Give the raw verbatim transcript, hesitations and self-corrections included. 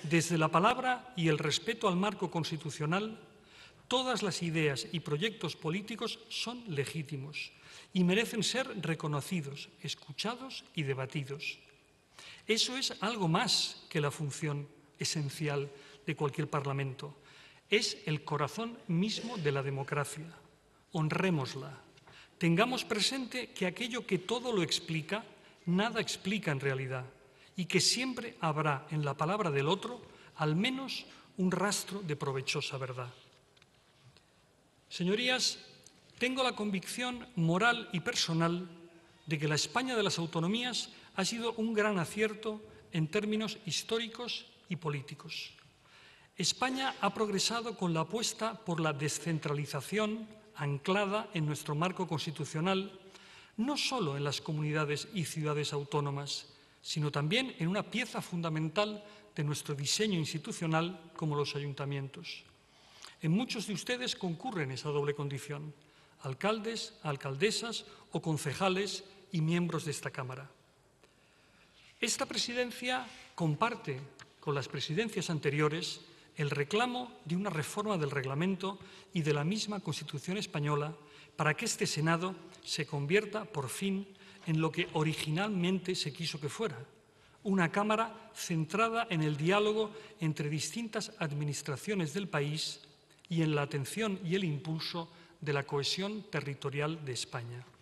Desde la palabra y el respeto al marco constitucional, todas las ideas y proyectos políticos son legítimos y merecen ser reconocidos, escuchados y debatidos. Eso es algo más que la función esencial de cualquier parlamento. Es el corazón mismo de la democracia. Honrémosla. Tengamos presente que aquello que todo lo explica, nada explica en realidad, y que siempre habrá en la palabra del otro al menos un rastro de provechosa verdad. Señorías, tengo la convicción moral y personal de que la España de las autonomías ha sido un gran acierto en términos históricos y políticos. España ha progresado con la apuesta por la descentralización anclada en nuestro marco constitucional, no solo en las comunidades y ciudades autónomas, sino también en una pieza fundamental de nuestro diseño institucional como los ayuntamientos. En muchos de ustedes concurren esa doble condición, alcaldes, alcaldesas o concejales y miembros de esta Cámara. Esta presidencia comparte con las presidencias anteriores el reclamo de una reforma del reglamento y de la misma Constitución española para que este Senado se convierta por fin en lo que originalmente se quiso que fuera, una Cámara centrada en el diálogo entre distintas administraciones del país y en la atención y el impulso de la cohesión territorial de España.